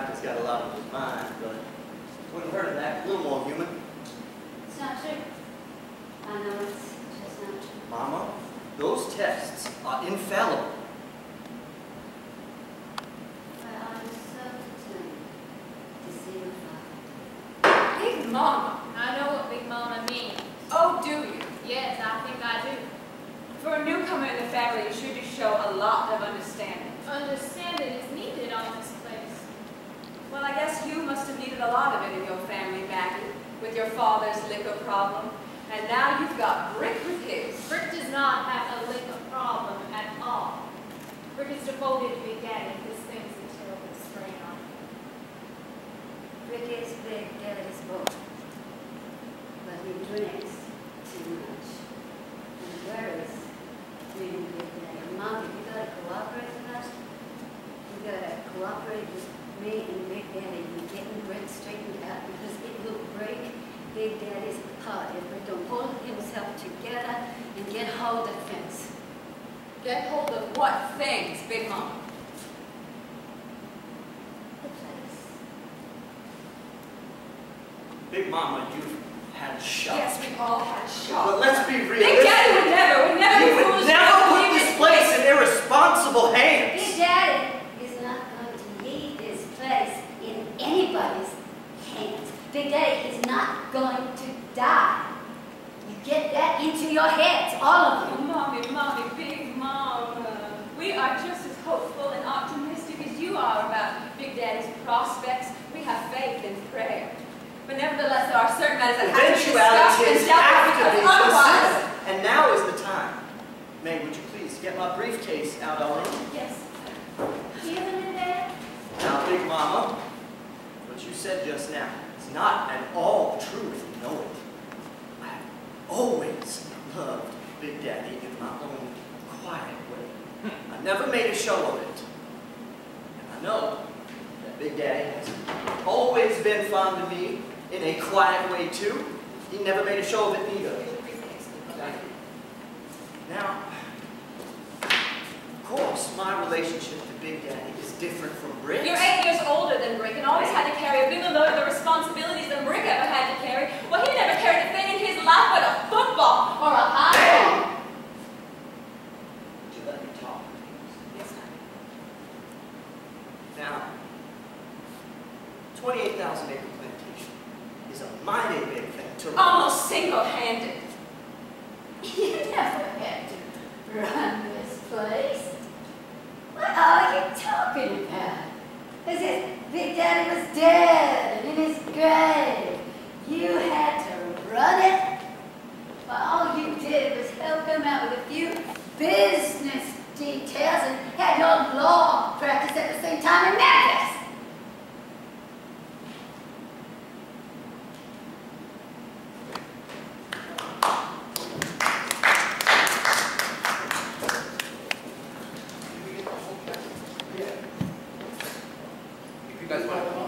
type that's got a lot on his mind, but wouldn't hurt him to act a little more human. It's not true. I know it's just not true. Mama, those tests are infallible. But I'm so determined to see your father. Big Mama. I know what Big Mama means. Oh, do you? Yes, I think I do. For a newcomer in the family, you should just show a lot of understanding. Understanding is needed on this place. Well, I guess you must have needed a lot of it in your family, Maggie, with your father's liquor problem. And now you've got Brick with his. Brick does not have a liquor problem at all. Brick is devoted to Big Daddy. This thing's a terrible strain on him. Rick is Big Daddy's boy, but he drinks too much and worries me and Big Daddy. Mom, you gotta cooperate with us. You gotta cooperate with me and Big Daddy in getting Brick straightened out because it will break Big Daddy's apart if Brick don't pull himself together and get hold of things. Get hold of what things, Big Mama? The place. Big Mama, you've had a shot. Yes, we've all had shots. But let's be realistic. Big Daddy would never He be would foolish never enough to put leave this place in irresponsible hands. Big Daddy is not going to leave this place in anybody's hands. Big Daddy is not going to die. You get that into your heads, all of you. Mommy, Big Mama. We are just as hopeful and optimistic as you are about Big Daddy's prospects. We have faith and prayer. But nevertheless, there are certain matters that have to be discussed and dealt with because otherwise. And now is the time. May, would you please get my briefcase out already? Yes. Even in there? Now, Big Mama, what you said just now is not at all true if you know it. I have always loved Big Daddy in my own quiet way. I never made a show of it. And I know that Big Daddy has always been fond of me in a quiet way too. He never made a show of it either. Now, of course, my relationship to Big Daddy is different from Brick's. You're 8 years older than Brick and always had to carry a bigger load of the responsibilities than Brick ever had to carry. Well, he never carried a thing in his life but a football or a high. Would you let me talk? Yes, ma'am. Now, 28,000 acre plantation is a mighty big thing to run. Almost single-handed. You never had to run this place. What are you talking about? As if Big Daddy was dead and in his grave. You had to run it? Well, all you did was help him out with a few business details and had your law practice at the same time in Memphis. You guys want to